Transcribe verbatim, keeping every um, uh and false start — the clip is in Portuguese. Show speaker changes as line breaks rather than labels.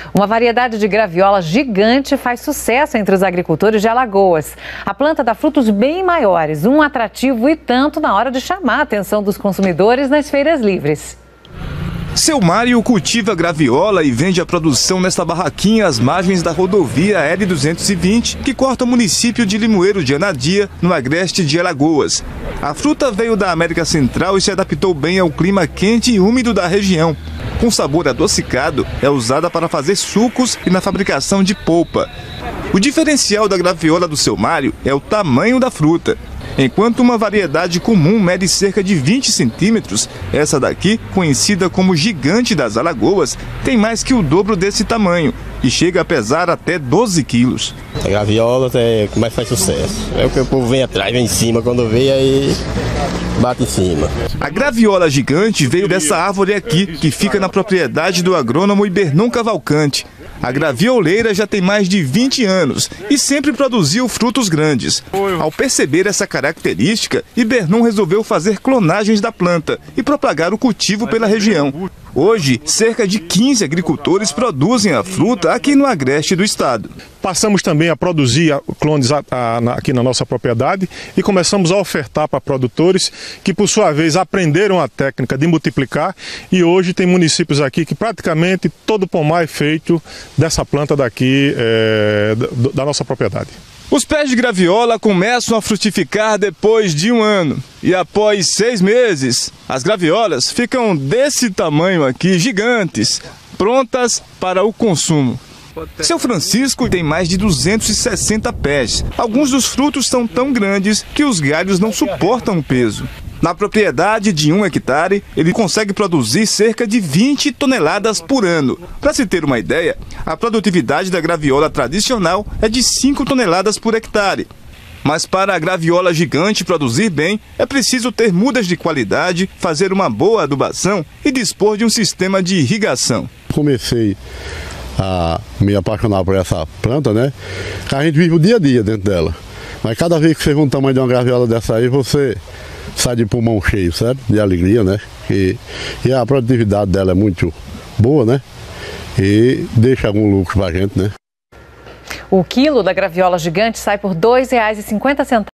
Uma variedade de graviola gigante faz sucesso entre os agricultores de Alagoas. A planta dá frutos bem maiores, um atrativo e tanto na hora de chamar a atenção dos consumidores nas feiras livres.
Seu Mário cultiva graviola e vende a produção nesta barraquinha às margens da rodovia L duzentos e vinte, que corta o município de Limoeiro de Anadia, no agreste de Alagoas. A fruta veio da América Central e se adaptou bem ao clima quente e úmido da região. Com sabor adocicado, é usada para fazer sucos e na fabricação de polpa. O diferencial da graviola do Seu Mário é o tamanho da fruta. Enquanto uma variedade comum mede cerca de vinte centímetros, essa daqui, conhecida como gigante das Alagoas, tem mais que o dobro desse tamanho e chega a pesar até doze quilos.
A graviola é que mais faz sucesso. É o que o povo vem atrás, vem em cima, quando vê aí bate em cima.
A graviola gigante veio dessa árvore aqui, que fica na propriedade do agrônomo Ibernon Cavalcante. A gravioleira já tem mais de vinte anos e sempre produziu frutos grandes. Ao perceber essa característica, Ibernon resolveu fazer clonagens da planta e propagar o cultivo pela região. Hoje, cerca de quinze agricultores produzem a fruta aqui no agreste do estado.
Passamos também a produzir clones aqui na nossa propriedade e começamos a ofertar para produtores que, por sua vez, aprenderam a técnica de multiplicar, e hoje tem municípios aqui que praticamente todo o pomar é feito dessa planta daqui, é, da nossa propriedade.
Os pés de graviola começam a frutificar depois de um ano. E após seis meses, as graviolas ficam desse tamanho aqui, gigantes, prontas para o consumo. Seu Francisco tem mais de duzentos e sessenta pés. Alguns dos frutos são tão grandes que os galhos não suportam o peso. Na propriedade de um hectare, ele consegue produzir cerca de vinte toneladas por ano. Para se ter uma ideia, a produtividade da graviola tradicional é de cinco toneladas por hectare. Mas para a graviola gigante produzir bem, é preciso ter mudas de qualidade, fazer uma boa adubação e dispor de um sistema de irrigação.
Comecei a me apaixonar por essa planta, né? A gente vive o dia a dia dentro dela. Mas cada vez que você vê um tamanho de uma graviola dessa aí, você sai de pulmão cheio, certo? De alegria, né? E, e a produtividade dela é muito boa, né? E deixa algum lucro pra gente, né?
O quilo da graviola gigante sai por dois reais e cinquenta centavos.